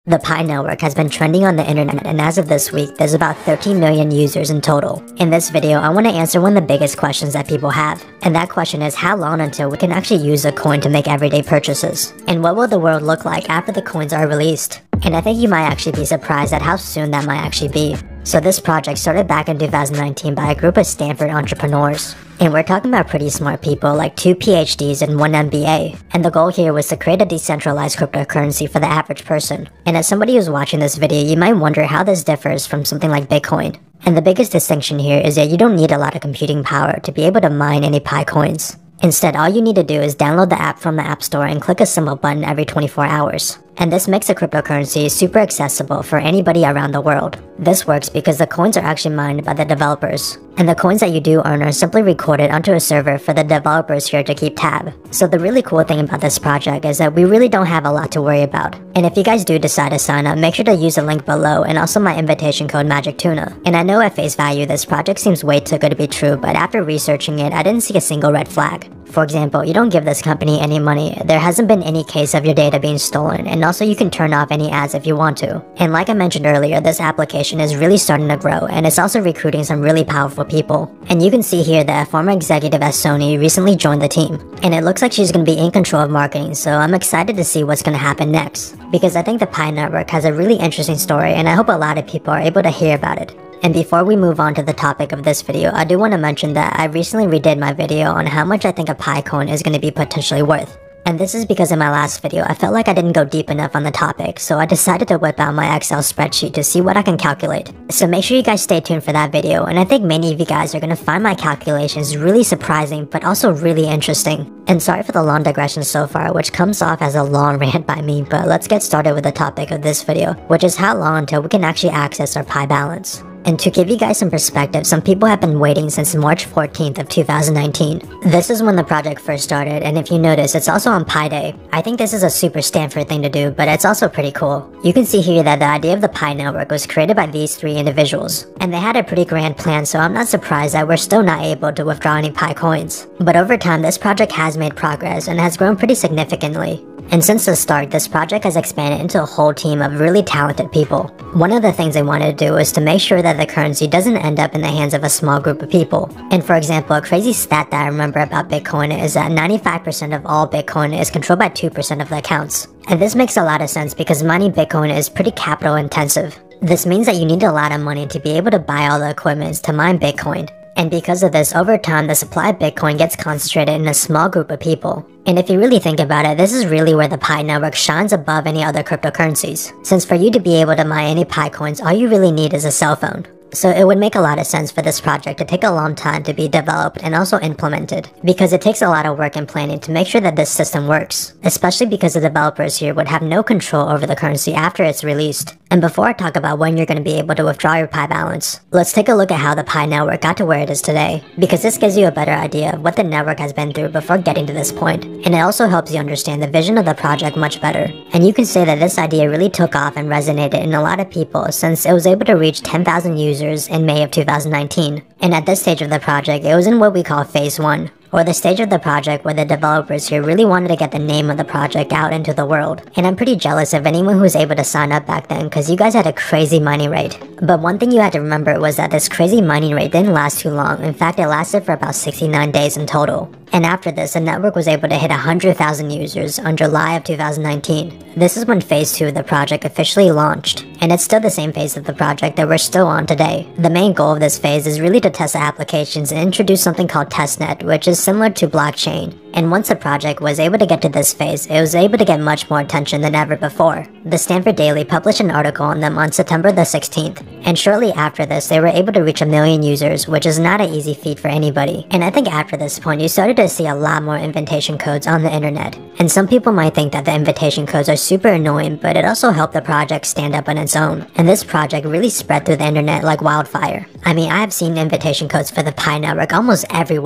The Pi network has been trending on the internet, and as of this week, there's about 13 million users in total. In this video, I want to answer one of the biggest questions that people have. And that question is, how long until we can actually use a coin to make everyday purchases? And what will the world look like after the coins are released? And I think you might actually be surprised at how soon that might actually be. So this project started back in 2019 by a group of Stanford entrepreneurs. And we're talking about pretty smart people like 2 PhDs and 1 MBA. And the goal here was to create a decentralized cryptocurrency for the average person. And as somebody who's watching this video, you might wonder how this differs from something like Bitcoin. And the biggest distinction here is that you don't need a lot of computing power to be able to mine any Pi coins. Instead, all you need to do is download the app from the App Store and click a symbol button every 24 hours. And this makes the cryptocurrency super accessible for anybody around the world. This works because the coins are actually mined by the developers. And the coins that you do earn are simply recorded onto a server for the developers here to keep tab. So the really cool thing about this project is that we really don't have a lot to worry about. And if you guys do decide to sign up, make sure to use the link below and also my invitation code MAGICTUNA. And I know at face value this project seems way too good to be true, but after researching it, I didn't see a single red flag. For example, you don't give this company any money, there hasn't been any case of your data being stolen, and also you can turn off any ads if you want to. And like I mentioned earlier, this application is really starting to grow, and it's also recruiting some really powerful people. And you can see here that a former executive at Sony recently joined the team. And it looks like she's going to be in control of marketing, so I'm excited to see what's going to happen next. Because I think the Pi network has a really interesting story, and I hope a lot of people are able to hear about it. And before we move on to the topic of this video, I do want to mention that I recently redid my video on how much I think a Pi coin is going to be potentially worth. And this is because in my last video, I felt like I didn't go deep enough on the topic, so I decided to whip out my Excel spreadsheet to see what I can calculate. So make sure you guys stay tuned for that video, and I think many of you guys are going to find my calculations really surprising, but also really interesting. And sorry for the long digression so far, which comes off as a long rant by me, but let's get started with the topic of this video, which is how long until we can actually access our Pi balance. And to give you guys some perspective, some people have been waiting since March 14th of 2019. This is when the project first started, and if you notice, it's also on Pi Day. I think this is a super Stanford thing to do, but it's also pretty cool. You can see here that the idea of the Pi network was created by these 3 individuals. And they had a pretty grand plan, so I'm not surprised that we're still not able to withdraw any Pi coins. But over time, this project has made progress and has grown pretty significantly. And since the start, this project has expanded into a whole team of really talented people. One of the things they wanted to do is to make sure that the currency doesn't end up in the hands of a small group of people. And for example, a crazy stat that I remember about Bitcoin is that 95% of all Bitcoin is controlled by 2% of the accounts. And this makes a lot of sense because mining Bitcoin is pretty capital intensive. This means that you need a lot of money to be able to buy all the equipment to mine Bitcoin. And because of this, over time, the supply of Bitcoin gets concentrated in a small group of people. And if you really think about it, this is really where the Pi network shines above any other cryptocurrencies. Since for you to be able to mine any Pi coins, all you really need is a cell phone. So it would make a lot of sense for this project to take a long time to be developed and also implemented, because it takes a lot of work and planning to make sure that this system works, especially because the developers here would have no control over the currency after it's released. And before I talk about when you're going to be able to withdraw your Pi balance, let's take a look at how the Pi network got to where it is today, because this gives you a better idea of what the network has been through before getting to this point, and it also helps you understand the vision of the project much better. And you can say that this idea really took off and resonated in a lot of people since it was able to reach 10,000 users in May of 2019. And at this stage of the project, it was in what we call phase 1, or the stage of the project where the developers here really wanted to get the name of the project out into the world. And I'm pretty jealous of anyone who was able to sign up back then, because you guys had a crazy mining rate. But one thing you had to remember was that this crazy mining rate didn't last too long. In fact, it lasted for about 69 days in total. And after this, the network was able to hit 100,000 users on July of 2019. This is when phase 2 of the project officially launched. And it's still the same phase of the project that we're still on today. The main goal of this phase is really to test the applications and introduce something called testnet, which is similar to blockchain. And once the project was able to get to this phase, it was able to get much more attention than ever before. The Stanford Daily published an article on them on September the 16th. And shortly after this, they were able to reach 1 million users, which is not an easy feat for anybody. And I think after this point, you started to see a lot more invitation codes on the internet. And some people might think that the invitation codes are super annoying, but it also helped the project stand up on its own. And this project really spread through the internet like wildfire. I mean, I have seen invitation codes for the Pi network almost everywhere.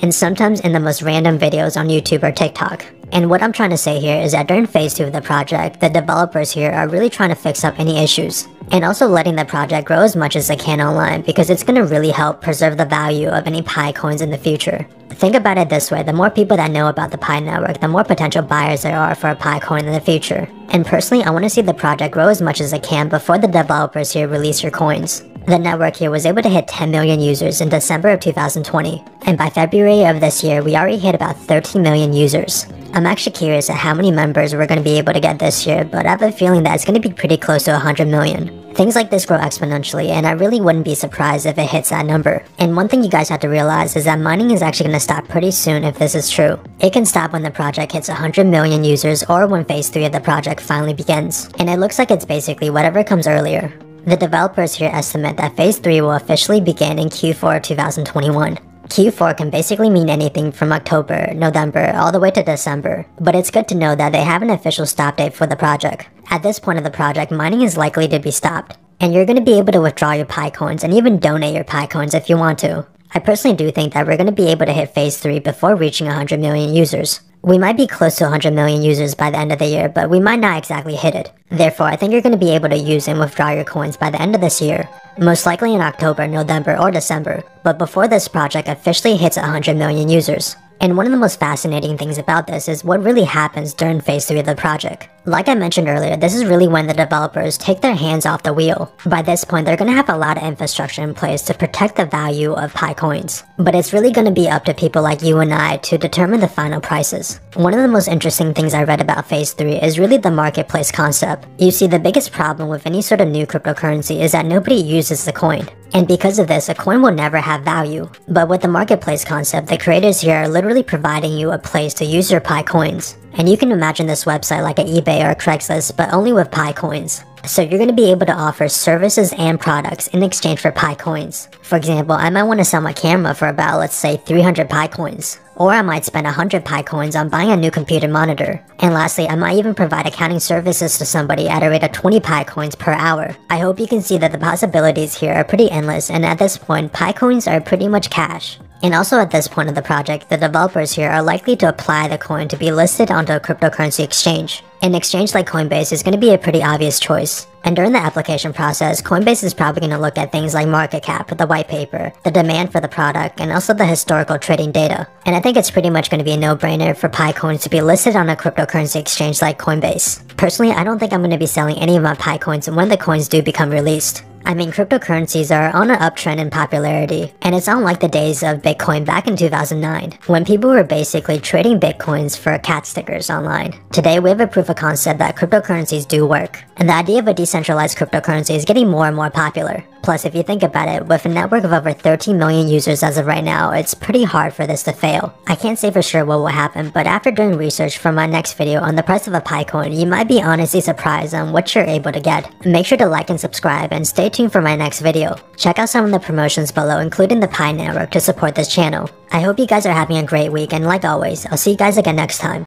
and sometimes in the most random videos on YouTube or TikTok. And what I'm trying to say here is that during phase 2 of the project, the developers here are really trying to fix up any issues, and also letting the project grow as much as they can online, because it's going to really help preserve the value of any Pi coins in the future. Think about it this way, the more people that know about the Pi network, the more potential buyers there are for a Pi coin in the future. And personally, I want to see the project grow as much as it can before the developers here release your coins. The network here was able to hit 10 million users in December of 2020, and by February of this year, we already hit about 13 million users. I'm actually curious at how many members we're going to be able to get this year, but I have a feeling that it's going to be pretty close to 100 million. Things like this grow exponentially, and I really wouldn't be surprised if it hits that number. And one thing you guys have to realize is that mining is actually going to stop pretty soon if this is true. It can stop when the project hits 100 million users or when phase 3 of the project finally begins. And it looks like it's basically whatever comes earlier. The developers here estimate that phase 3 will officially begin in Q4 of 2021. Q4 can basically mean anything from October, November, all the way to December, but it's good to know that they have an official stop date for the project. At this point of the project, mining is likely to be stopped, and you're going to be able to withdraw your Pi coins and even donate your Pi coins if you want to. I personally do think that we're going to be able to hit phase 3 before reaching 100 million users. We might be close to 100 million users by the end of the year, but we might not exactly hit it. Therefore, I think you're going to be able to use and withdraw your coins by the end of this year, most likely in October, November, or December, but before this project officially hits 100 million users. And one of the most fascinating things about this is what really happens during phase 3 of the project. Like I mentioned earlier, this is really when the developers take their hands off the wheel. By this point, they're going to have a lot of infrastructure in place to protect the value of Pi coins. But it's really going to be up to people like you and I to determine the final prices. One of the most interesting things I read about phase 3 is really the marketplace concept. You see, the biggest problem with any sort of new cryptocurrency is that nobody uses the coin. And because of this, a coin will never have value. But with the marketplace concept, the creators here are literally providing you a place to use your Pi coins. And you can imagine this website like an eBay or a Craigslist, but only with Pi coins. So you're going to be able to offer services and products in exchange for Pi coins. For example, I might want to sell my camera for about, let's say, 300 Pi coins. Or I might spend 100 Pi coins on buying a new computer monitor. And lastly, I might even provide accounting services to somebody at a rate of 20 Pi coins per hour. I hope you can see that the possibilities here are pretty endless, and at this point, Pi coins are pretty much cash. And also at this point of the project, the developers here are likely to apply the coin to be listed onto a cryptocurrency exchange. An exchange like Coinbase is going to be a pretty obvious choice. And during the application process, Coinbase is probably going to look at things like market cap, the white paper, the demand for the product, and also the historical trading data. And I think it's pretty much going to be a no-brainer for Pi coins to be listed on a cryptocurrency exchange like Coinbase. Personally, I don't think I'm going to be selling any of my Pi coins when the coins do become released. I mean, cryptocurrencies are on an uptrend in popularity, and it's unlike the days of Bitcoin back in 2009, when people were basically trading Bitcoins for cat stickers online. Today, we have a proof of concept that cryptocurrencies do work, and the idea of a decentralized cryptocurrency is getting more and more popular. Plus, if you think about it, with a network of over 13 million users as of right now, it's pretty hard for this to fail. I can't say for sure what will happen, but after doing research for my next video on the price of a Pi coin, you might be honestly surprised on what you're able to get. Make sure to like and subscribe, and stay tuned for my next video. Check out some of the promotions below, including the Pi network, to support this channel. I hope you guys are having a great week, and like always, I'll see you guys again next time.